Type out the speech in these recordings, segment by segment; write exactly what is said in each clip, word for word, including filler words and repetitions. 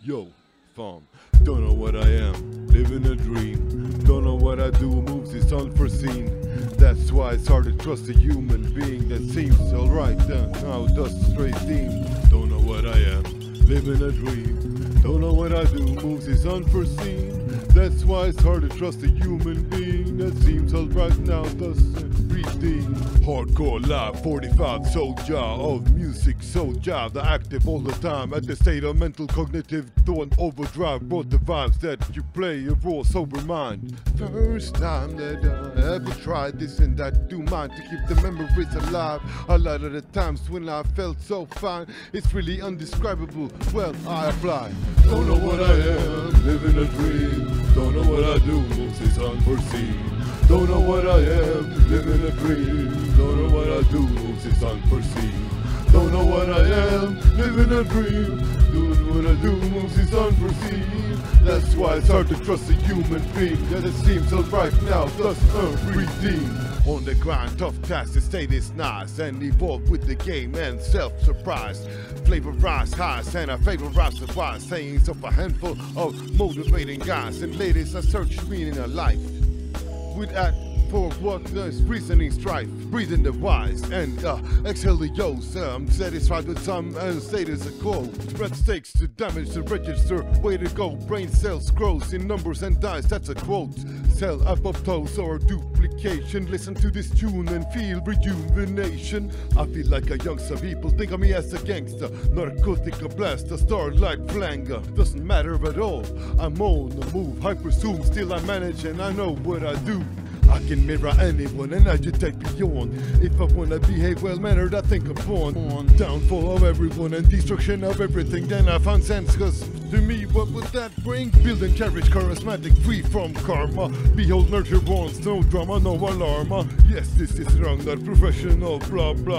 Yo, fam, don't know what I am, living a dream. Don't know what I do, moves is unforeseen. That's why it's hard to trust a human being that seems alright, then now does straight theme. Don't know what I am, living a dream. Don't know what I do, moves is unforeseen. That's why it's hard to trust a human being that seems alright now doesn't redeem. Hardcore live, forty-five soldier of music soldier, the active all the time at the state of mental cognitive thought overdrive. Brought the vibes that you play a raw sober mind. First time that I ever tried this and that, do mine to keep the memories alive. A lot of the times when I felt so fine, it's really undescribable. Well, I apply. Don't know what I am, living a dream. Don't know what I do, moves is unforeseen. Don't know what I am, living a dream. Don't know what I do, moves is unforeseen. Don't know what I am, living a dream. Don't know what I do, moves is unforeseen. That's why it's hard to trust a human being that it seems alright now, thus unredeemed. On the grind, tough task to stay this nice and evolve with the game and self-surprise. Flavorize highs and I favorize the wise sayings of a handful of motivating guys and ladies. I search meaning of life with that for what there's reasoning strife, breathing the wise and uh, exhale the yo's. Uh, I'm satisfied with some and status a quote. Red stakes to damage the register, way to go. Brain cells grows in numbers and dice, that's a quote. Cell apoptose or duplication. Listen to this tune and feel rejuvenation. I feel like a youngster, people think of me as a gangster. Narcotic a blast, a starlight flanger. Doesn't matter at all, I'm on the move. Hyper zoom, still I manage and I know what I do. I can mirror anyone and agitate beyond. If I wanna behave well-mannered, I think upon on downfall of everyone and destruction of everything. Then I found sense, cause to me, what would that bring? Building carriage, charismatic, free from karma. Behold, nurture wants no drama, no alarma. Yes, this is wrong, not professional, blah blah.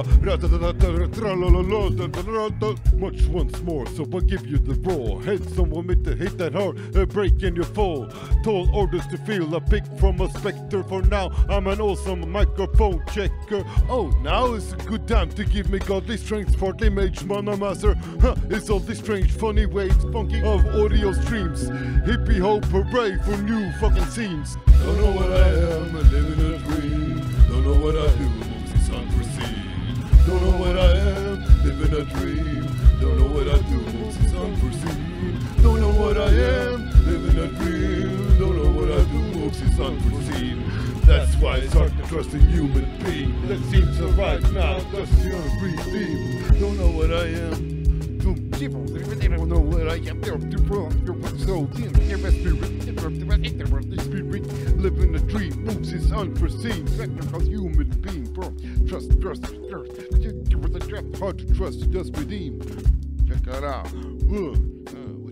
Much once more, so I'll give you the raw. Head someone with the hit that hard, a break in your fall. Tall orders to feel a pick from a specter. For now, I'm an awesome microphone checker. Oh, now is a good time to give me godly strength for the image monomaster. Huh, it's all these strange, funny ways, funky of audio streams. Hippie hope, hooray for new fucking scenes. Don't know what I am, I'm living a dream. Don't know what I do, moves is unforeseen. Don't know what I am, living a dream. Don't know what I do, moves is unforeseen. Don't know what I am, living a dream. Don't know what I do, moves is unforeseen. That's why it's hard to trust a human being that seems alright now, that's your redeem. Don't know what I am. Don't know what I am. So spirit, living a dream, moves is unforeseen. Technical human being, bro. Trust, trust, trust. Hard to trust, just redeem. Check that out.